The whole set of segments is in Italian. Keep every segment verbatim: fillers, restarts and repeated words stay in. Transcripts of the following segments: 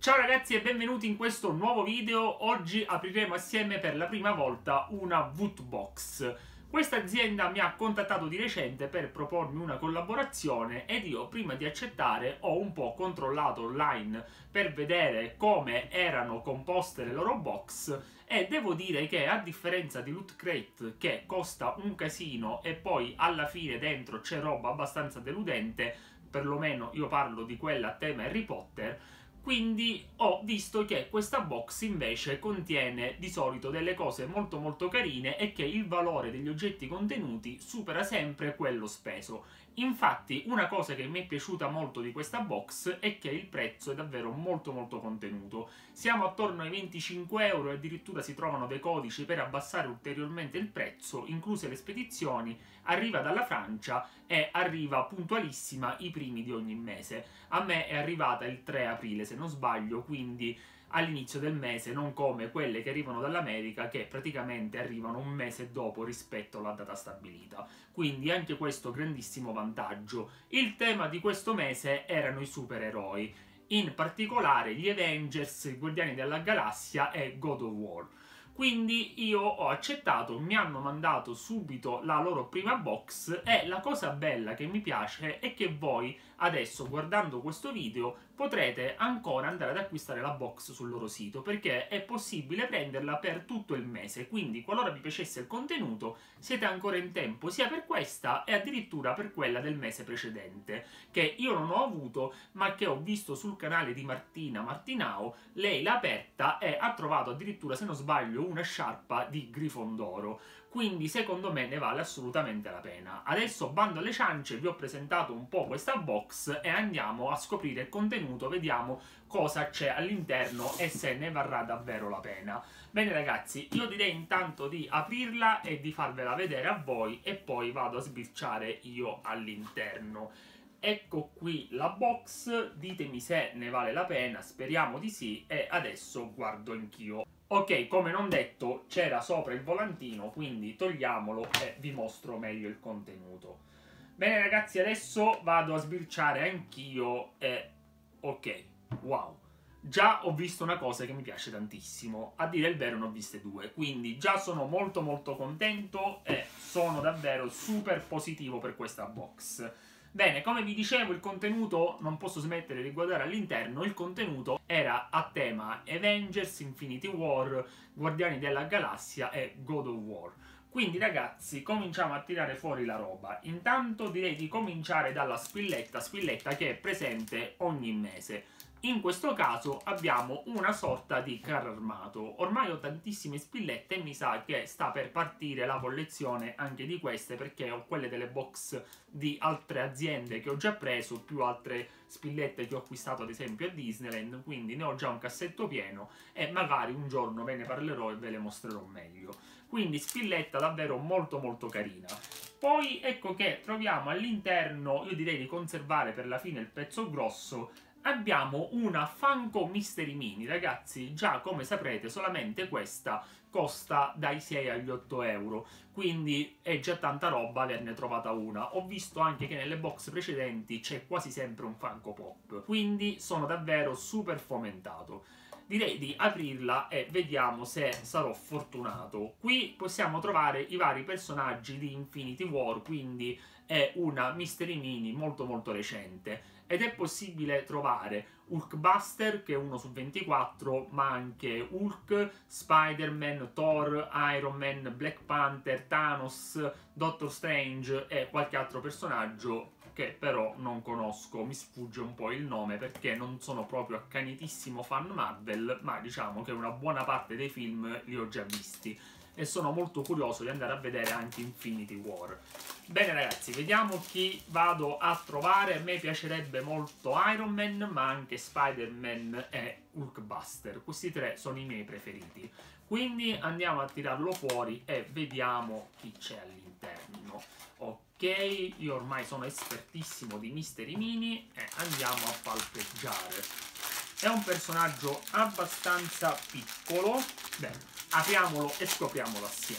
Ciao ragazzi e benvenuti in questo nuovo video. Oggi apriremo assieme per la prima volta una Vootbox. Questa azienda mi ha contattato di recente per propormi una collaborazione ed io, prima di accettare, ho un po' controllato online per vedere come erano composte le loro box e devo dire che, a differenza di Loot Crate, che costa un casino e poi alla fine dentro c'è roba abbastanza deludente, perlomeno io parlo di quella a tema Harry Potter, quindi ho visto che questa box invece contiene di solito delle cose molto molto carine e che il valore degli oggetti contenuti supera sempre quello speso. Infatti una cosa che mi è piaciuta molto di questa box è che il prezzo è davvero molto molto contenuto. Siamo attorno ai venticinque euro e addirittura si trovano dei codici per abbassare ulteriormente il prezzo, incluse le spedizioni, arriva dalla Francia e arriva puntualissima i primi di ogni mese. A me è arrivata il tre aprile se non sbaglio, quindi all'inizio del mese, non come quelle che arrivano dall'America che praticamente arrivano un mese dopo rispetto alla data stabilita. Quindi anche questo grandissimo vantaggio. Il tema di questo mese erano i supereroi, in particolare gli Avengers, i Guardiani della Galassia e God of War. Quindi io ho accettato, mi hanno mandato subito la loro prima box e la cosa bella che mi piace è che voi adesso, guardando questo video, potrete ancora andare ad acquistare la box sul loro sito, perché è possibile prenderla per tutto il mese. Quindi qualora vi piacesse il contenuto siete ancora in tempo sia per questa e addirittura per quella del mese precedente, che io non ho avuto ma che ho visto sul canale di Martina Martinao. Lei l'ha aperta e ha trovato addirittura, se non sbaglio, una sciarpa di Grifondoro. Quindi secondo me ne vale assolutamente la pena. Adesso, bando alle ciance, vi ho presentato un po' questa box e andiamo a scoprire il contenuto, vediamo cosa c'è all'interno e se ne varrà davvero la pena. Bene ragazzi, io direi intanto di aprirla e di farvela vedere a voi e poi vado a sbirciare io all'interno. Ecco qui la box, ditemi se ne vale la pena, speriamo di sì, e adesso guardo anch'io. Ok, come non detto, c'era sopra il volantino, quindi togliamolo e vi mostro meglio il contenuto. Bene ragazzi, adesso vado a sbirciare anch'io e... ok, wow. Già ho visto una cosa che mi piace tantissimo, a dire il vero ne ho viste due, quindi già sono molto molto contento e sono davvero super positivo per questa box. Bene, come vi dicevo, il contenuto, non posso smettere di guardare all'interno, il contenuto era a tema Avengers, Infinity War, Guardiani della Galassia e God of War. Quindi ragazzi, cominciamo a tirare fuori la roba. Intanto direi di cominciare dalla spilletta, spilletta che è presente ogni mese. In questo caso abbiamo una sorta di carro armato. Ormai ho tantissime spillette e mi sa che sta per partire la collezione anche di queste, perché ho quelle delle box di altre aziende che ho già preso, più altre spillette che ho acquistato ad esempio a Disneyland, quindi ne ho già un cassetto pieno e magari un giorno ve ne parlerò e ve le mostrerò meglio. Quindi spilletta davvero molto molto carina. Poi ecco che troviamo all'interno, io direi di conservare per la fine il pezzo grosso, abbiamo una Funko Mystery Mini. Ragazzi, già come saprete solamente questa costa dai sei agli otto euro, quindi è già tanta roba averne trovata una. Ho visto anche che nelle box precedenti c'è quasi sempre un Funko Pop, quindi sono davvero super fomentato. Direi di aprirla e vediamo se sarò fortunato. Qui possiamo trovare i vari personaggi di Infinity War, quindi è una Mystery Mini molto molto recente. Ed è possibile trovare Hulkbuster, che è uno su ventiquattro, ma anche Hulk, Spider-Man, Thor, Iron Man, Black Panther, Thanos, Doctor Strange e qualche altro personaggio che però non conosco, mi sfugge un po' il nome perché non sono proprio accanitissimo fan Marvel, ma diciamo che una buona parte dei film li ho già visti e sono molto curioso di andare a vedere anche Infinity War. Bene ragazzi, vediamo chi vado a trovare. A me piacerebbe molto Iron Man, ma anche Spider-Man e Hulkbuster. Questi tre sono i miei preferiti. Quindi andiamo a tirarlo fuori e vediamo chi c'è all'interno. Ok, io ormai sono espertissimo di Mystery Mini e andiamo a palpeggiare. È un personaggio abbastanza piccolo. Bene, apriamolo e scopriamolo assieme.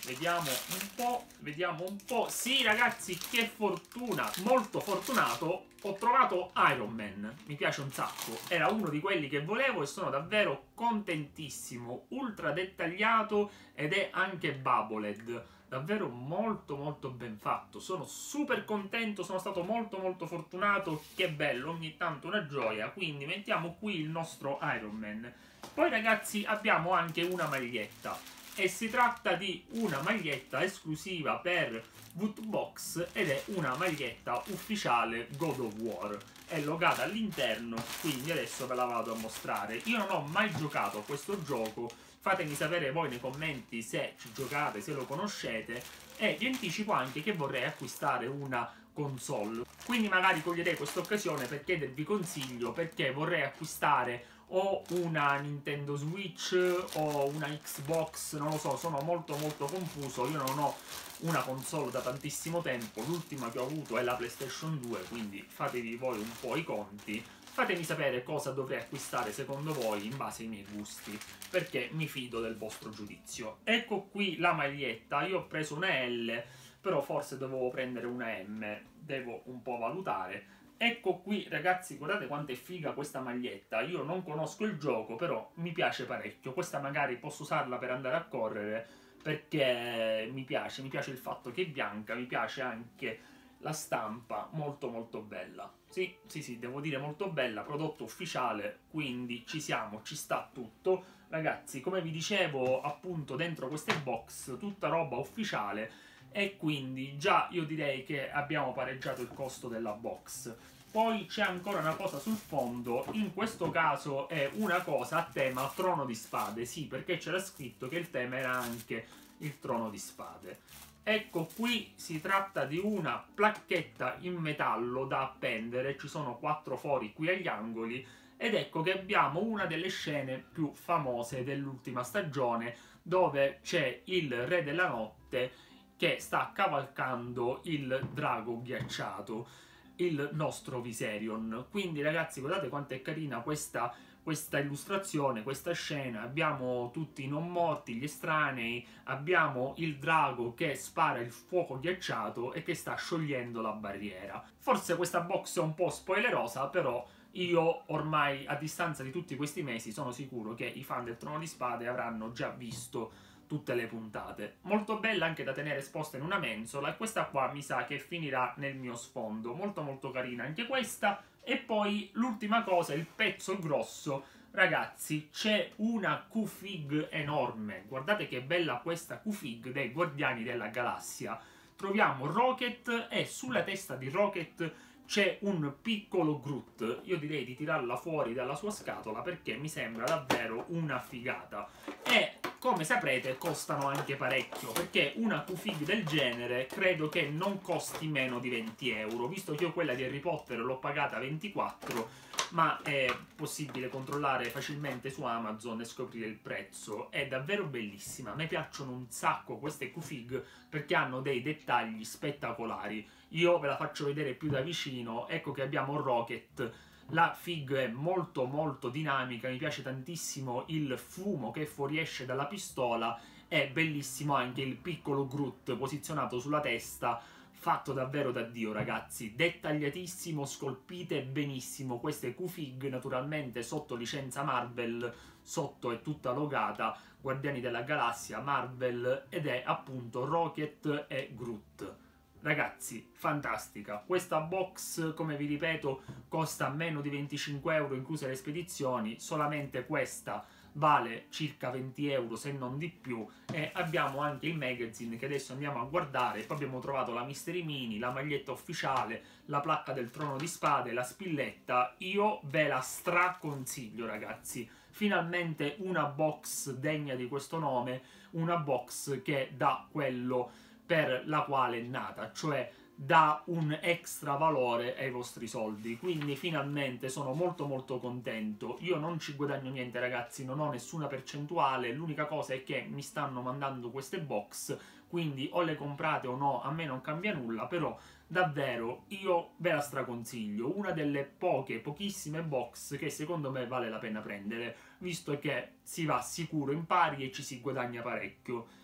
vediamo un po', vediamo un po'. Sì, ragazzi, che fortuna, molto fortunato. Ho trovato Iron Man, mi piace un sacco. Era uno di quelli che volevo e sono davvero contentissimo. Ultra dettagliato ed è anche bubbled. Davvero molto molto ben fatto. Sono super contento, sono stato molto molto fortunato. Che bello, ogni tanto una gioia. Quindi mettiamo qui il nostro Iron Man. Poi ragazzi abbiamo anche una maglietta. E si tratta di una maglietta esclusiva per Woodbox ed è una maglietta ufficiale God of War. È logata all'interno, quindi adesso ve la vado a mostrare. Io non ho mai giocato a questo gioco, fatemi sapere voi nei commenti se ci giocate, se lo conoscete, e vi anticipo anche che vorrei acquistare una console. Quindi magari coglierei questa occasione per chiedervi consiglio, perché vorrei acquistare o una Nintendo Switch o una Xbox, non lo so, sono molto molto confuso. Io non ho una console da tantissimo tempo, l'ultima che ho avuto è la PlayStation due, quindi fatevi voi un po' i conti. Fatemi sapere cosa dovrei acquistare secondo voi in base ai miei gusti, perché mi fido del vostro giudizio. Ecco qui la maglietta, io ho preso una L, però forse dovevo prendere una M, devo un po' valutare. Ecco qui ragazzi, guardate quanto è figa questa maglietta. Io non conosco il gioco, però mi piace parecchio. Questa magari posso usarla per andare a correre, perché mi piace, mi piace il fatto che è bianca, mi piace anche la stampa, molto molto bella. Sì, sì, sì, devo dire molto bella, prodotto ufficiale, quindi ci siamo, ci sta tutto. Ragazzi, come vi dicevo, appunto dentro queste box, tutta roba ufficiale, e quindi già io direi che abbiamo pareggiato il costo della box. Poi c'è ancora una cosa sul fondo, in questo caso è una cosa a tema Trono di Spade, sì, perché c'era scritto che il tema era anche il Trono di Spade. Ecco qui si tratta di una placchetta in metallo da appendere, ci sono quattro fori qui agli angoli, ed ecco che abbiamo una delle scene più famose dell'ultima stagione, dove c'è il Re della Notte che sta cavalcando il drago ghiacciato, il nostro Viserion. Quindi ragazzi, guardate quanto è carina questa, questa illustrazione, questa scena. Abbiamo tutti i non morti, gli estranei, abbiamo il drago che spara il fuoco ghiacciato e che sta sciogliendo la barriera. Forse questa box è un po' spoilerosa, però io ormai a distanza di tutti questi mesi sono sicuro che i fan del Trono di Spade avranno già visto tutte le puntate. Molto bella anche da tenere esposta in una mensola, e questa qua mi sa che finirà nel mio sfondo. Molto molto carina anche questa. E poi l'ultima cosa, il pezzo grosso. Ragazzi, c'è una Q-Fig enorme. Guardate che bella questa Q-Fig dei Guardiani della Galassia. Troviamo Rocket e sulla testa di Rocket c'è un piccolo Groot. Io direi di tirarla fuori dalla sua scatola perché mi sembra davvero una figata. E come saprete costano anche parecchio, perché una Q-Fig del genere credo che non costi meno di venti euro, visto che io quella di Harry Potter l'ho pagata ventiquattro, ma è possibile controllare facilmente su Amazon e scoprire il prezzo. È davvero bellissima, a me piacciono un sacco queste Q-Fig perché hanno dei dettagli spettacolari. Io ve la faccio vedere più da vicino. Ecco che abbiamo Rocket. La Fig è molto molto dinamica, mi piace tantissimo il fumo che fuoriesce dalla pistola, è bellissimo anche il piccolo Groot posizionato sulla testa, fatto davvero da Dio ragazzi, dettagliatissimo, scolpite benissimo queste Q-Fig, naturalmente sotto licenza Marvel, sotto è tutta logata, Guardiani della Galassia, Marvel, ed è appunto Rocket e Groot. Ragazzi, fantastica. Questa box, come vi ripeto, costa meno di venticinque euro, incluse le spedizioni. Solamente questa vale circa venti euro, se non di più. E abbiamo anche il magazine che adesso andiamo a guardare. Poi abbiamo trovato la Mystery Mini, la maglietta ufficiale, la placca del Trono di Spade, la spilletta. Io ve la straconsiglio, ragazzi. Finalmente una box degna di questo nome, una box che dà quello per la quale è nata, cioè dà un extra valore ai vostri soldi. Quindi finalmente sono molto molto contento. Io non ci guadagno niente ragazzi, non ho nessuna percentuale, l'unica cosa è che mi stanno mandando queste box, quindi o le comprate o no, a me non cambia nulla, però davvero io ve la straconsiglio, una delle poche, pochissime box che secondo me vale la pena prendere, visto che si va sicuro in pari e ci si guadagna parecchio.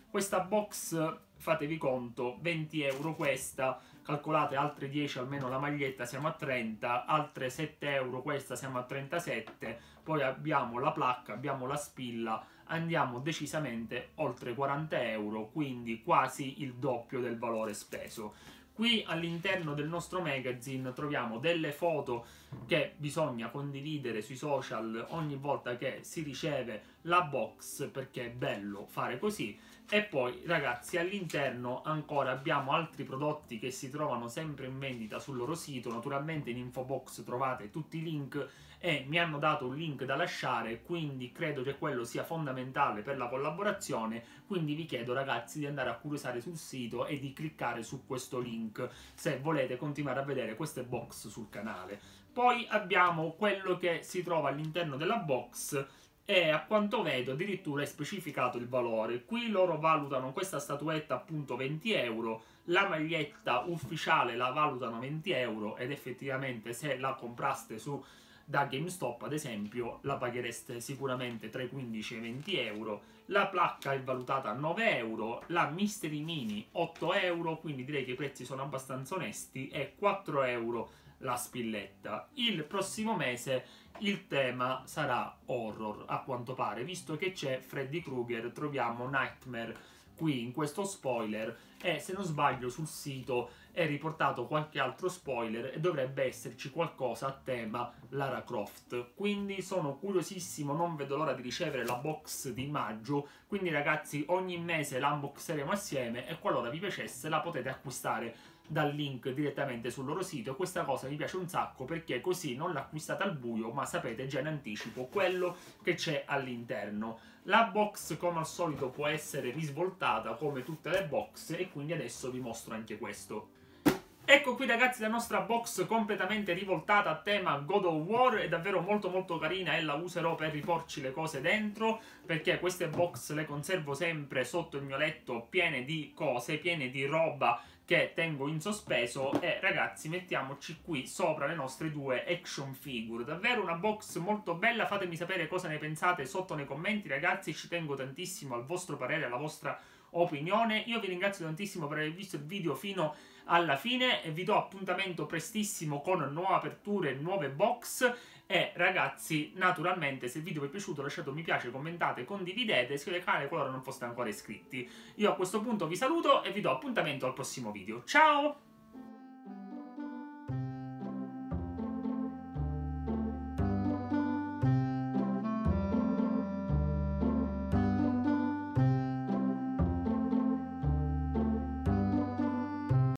Questa box, fatevi conto, venti euro questa, calcolate altre dieci almeno la maglietta, siamo a trenta, altre sette euro questa, siamo a trentasette, poi abbiamo la placca, abbiamo la spilla, andiamo decisamente oltre quaranta euro, quindi quasi il doppio del valore speso. Qui all'interno del nostro magazine troviamo delle foto che bisogna condividere sui social ogni volta che si riceve la box, perché è bello fare così. E poi ragazzi, all'interno ancora abbiamo altri prodotti che si trovano sempre in vendita sul loro sito. Naturalmente in info box trovate tutti i link e mi hanno dato un link da lasciare, quindi credo che quello sia fondamentale per la collaborazione. Quindi vi chiedo ragazzi di andare a curiosare sul sito e di cliccare su questo link se volete continuare a vedere queste box sul canale. Poi abbiamo quello che si trova all'interno della box e a quanto vedo addirittura è specificato il valore. Qui loro valutano questa statuetta appunto venti euro, la maglietta ufficiale la valutano venti euro ed effettivamente se la compraste su da GameStop ad esempio la paghereste sicuramente tra i quindici e i venti euro. La placca è valutata a nove euro, la Mystery Mini otto euro, quindi direi che i prezzi sono abbastanza onesti, e quattro euro la spilletta. Il prossimo mese il tema sarà horror a quanto pare, visto che c'è Freddy Krueger, troviamo Nightmare qui in questo spoiler e se non sbaglio sul sito è riportato qualche altro spoiler e dovrebbe esserci qualcosa a tema Lara Croft. Quindi sono curiosissimo, non vedo l'ora di ricevere la box di maggio. Quindi ragazzi, ogni mese la unboxeremo assieme e qualora vi piacesse la potete acquistare dal link direttamente sul loro sito. E questa cosa mi piace un sacco perché così non l'acquistate al buio ma sapete già in anticipo quello che c'è all'interno. La box come al solito può essere risvoltata come tutte le box e quindi adesso vi mostro anche questo. Ecco qui ragazzi la nostra box completamente rivoltata a tema God of War, è davvero molto molto carina e la userò per riporci le cose dentro, perché queste box le conservo sempre sotto il mio letto piene di cose, piene di roba che tengo in sospeso. E ragazzi, mettiamoci qui sopra le nostre due action figure, davvero una box molto bella. Fatemi sapere cosa ne pensate sotto nei commenti ragazzi, ci tengo tantissimo al vostro parere, alla vostra opinione. Io vi ringrazio tantissimo per aver visto il video fino alla fine e vi do appuntamento prestissimo con nuove aperture, nuove box. E ragazzi, naturalmente se il video vi è piaciuto lasciate un mi piace, commentate, condividete, iscrivetevi al canale qualora non foste ancora iscritti. Io a questo punto vi saluto e vi do appuntamento al prossimo video. Ciao!